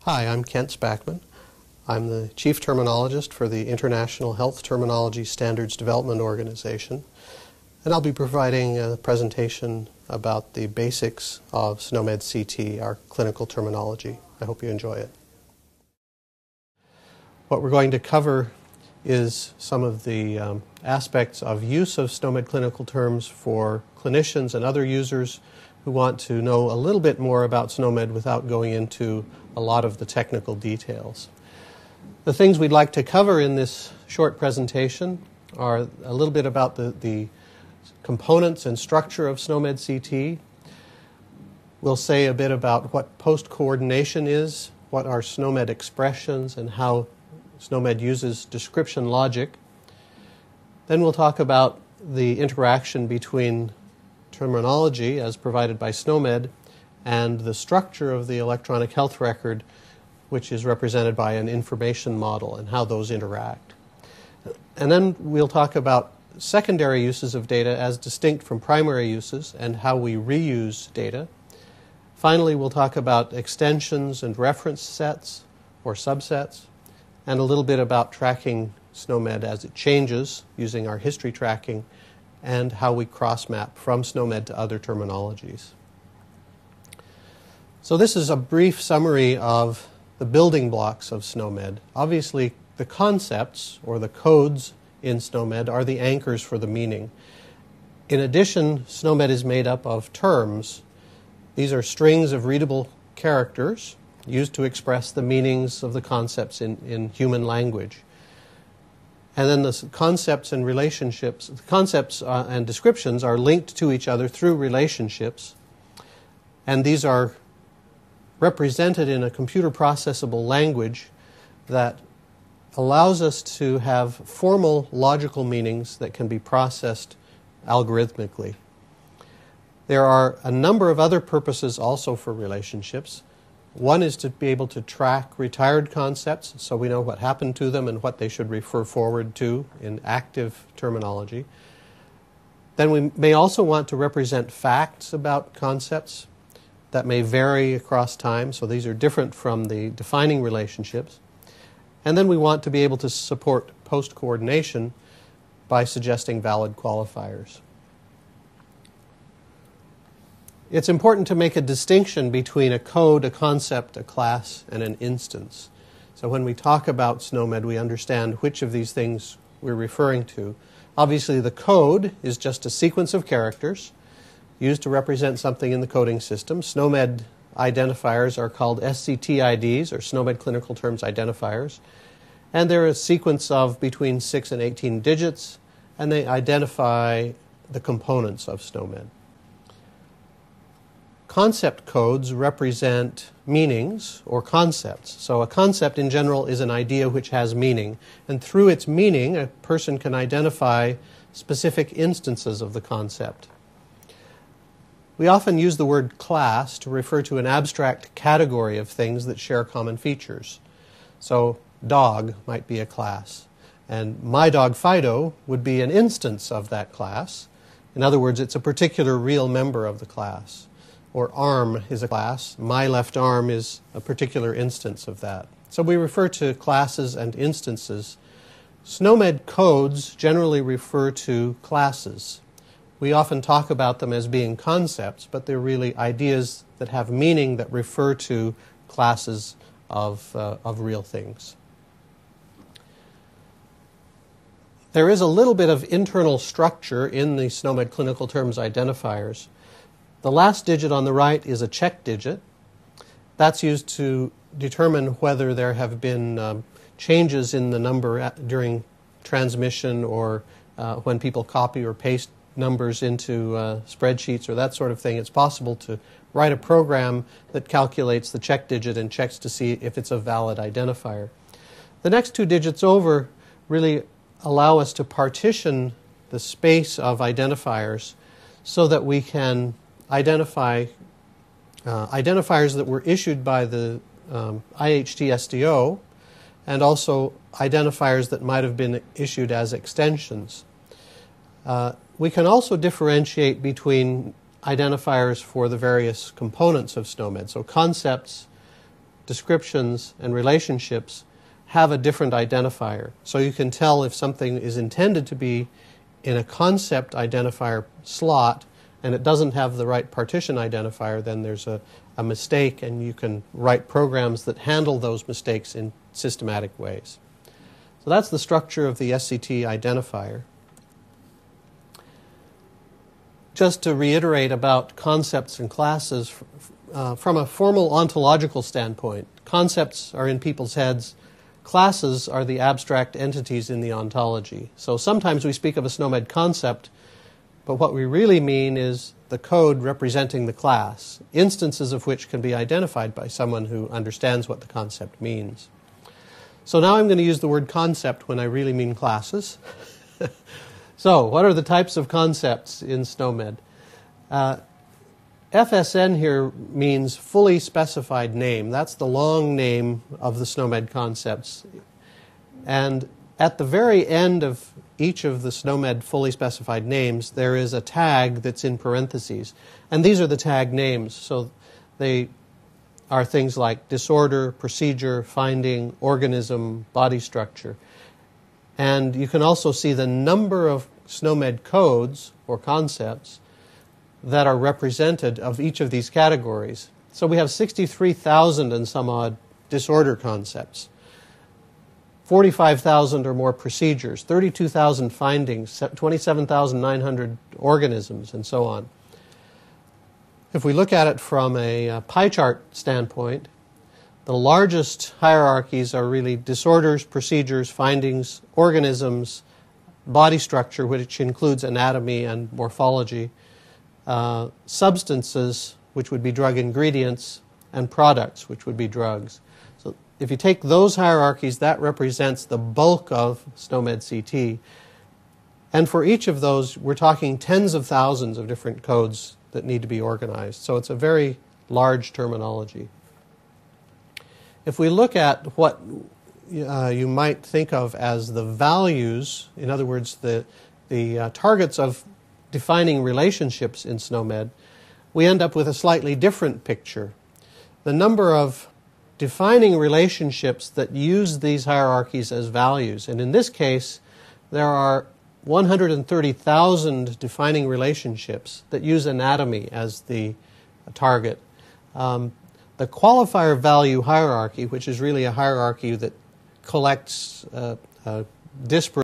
Hi, I'm Kent Spackman. I'm the Chief Terminologist for the International Health Terminology Standards Development Organization, and I'll be providing a presentation about the basics of SNOMED CT, our clinical terminology. I hope you enjoy it. What we're going to cover is some of the aspects of use of SNOMED clinical terms for clinicians and other users who want to know a little bit more about SNOMED without going into a lot of the technical details. The things we'd like to cover in this short presentation are a little bit about the components and structure of SNOMED CT. We'll say a bit about what post-coordination is, what are SNOMED expressions, and how SNOMED uses description logic. Then we'll talk about the interaction between terminology as provided by SNOMED and the structure of the electronic health record, which is represented by an information model, and how those interact. And then we'll talk about secondary uses of data as distinct from primary uses and how we reuse data. Finally, we'll talk about extensions and reference sets or subsets, and a little bit about tracking SNOMED as it changes using our history tracking, and how we cross-map from SNOMED to other terminologies. So this is a brief summary of the building blocks of SNOMED. Obviously, the concepts or the codes in SNOMED are the anchors for the meaning. In addition, SNOMED is made up of terms. These are strings of readable characters used to express the meanings of the concepts in human language. And then the concepts and relationships, the concepts and descriptions are linked to each other through relationships, and these are represented in a computer processable language that allows us to have formal logical meanings that can be processed algorithmically. There are a number of other purposes also for relationships. One is to be able to track retired concepts so we know what happened to them and what they should refer forward to in active terminology. Then we may also want to represent facts about concepts that may vary across time, so these are different from the defining relationships. And then we want to be able to support post-coordination by suggesting valid qualifiers. It's important to make a distinction between a code, a concept, a class, and an instance. So when we talk about SNOMED, we understand which of these things we're referring to. Obviously, the code is just a sequence of characters used to represent something in the coding system. SNOMED identifiers are called SCT IDs, or SNOMED Clinical Terms Identifiers. And they're a sequence of between 6 and 18 digits, and they identify the components of SNOMED. Concept codes represent meanings or concepts. So a concept in general is an idea which has meaning, and through its meaning a person can identify specific instances of the concept. We often use the word class to refer to an abstract category of things that share common features. So dog might be a class, and my dog Fido would be an instance of that class. In other words, it's a particular real member of the class. Or arm is a class. My left arm is a particular instance of that. So we refer to classes and instances. SNOMED codes generally refer to classes. We often talk about them as being concepts, but they're really ideas that have meaning that refer to classes of real things. There is a little bit of internal structure in the SNOMED clinical terms identifiers. The last digit on the right is a check digit. That's used to determine whether there have been changes in the number during transmission, or when people copy or paste numbers into spreadsheets or that sort of thing. It's possible to write a program that calculates the check digit and checks to see if it's a valid identifier. The next two digits over really allow us to partition the space of identifiers so that we can identify identifiers that were issued by the IHT-SDO, and also identifiers that might have been issued as extensions. We can also differentiate between identifiers for the various components of SNOMED, so concepts, descriptions, and relationships have a different identifier. So you can tell if something is intended to be in a concept identifier slot and it doesn't have the right partition identifier, then there's a mistake, and you can write programs that handle those mistakes in systematic ways. So that's the structure of the SCT identifier. Just to reiterate about concepts and classes, from a formal ontological standpoint, concepts are in people's heads, classes are the abstract entities in the ontology. So sometimes we speak of a SNOMED concept, but what we really mean is the code representing the class, instances of which can be identified by someone who understands what the concept means. So now I'm going to use the word concept when I really mean classes. So what are the types of concepts in SNOMED? FSN here means fully specified name. That's the long name of the SNOMED concepts. And at the very end of each of the SNOMED fully specified names, there is a tag that's in parentheses. And these are the tag names. So they are things like disorder, procedure, finding, organism, body structure. And you can also see the number of SNOMED codes or concepts that are represented of each of these categories. So we have 63,000 and some odd disorder concepts, 45,000 or more procedures, 32,000 findings, 27,900 organisms, and so on. If we look at it from a pie chart standpoint, the largest hierarchies are really disorders, procedures, findings, organisms, body structure, which includes anatomy and morphology, substances, which would be drug ingredients, and products, which would be drugs. So if you take those hierarchies, that represents the bulk of SNOMED CT. And for each of those, we're talking tens of thousands of different codes that need to be organized. So it's a very large terminology. If we look at what you might think of as the values, in other words, the targets of defining relationships in SNOMED, we end up with a slightly different picture. The number of defining relationships that use these hierarchies as values, and in this case, there are 130,000 defining relationships that use anatomy as the target. The qualifier value hierarchy, which is really a hierarchy that collects disparate